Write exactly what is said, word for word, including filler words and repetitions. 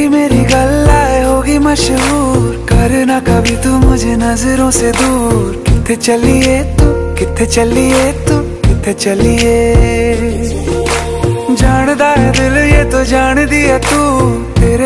तेरी मेरी गल्लाए होगी मशहूर, करना कभी तू मुझे नजरों से दूर। किथे चलिए तू, किथे चलिए तू, किथे चलिए। जानदा है दिल ये तो जान दिया तू,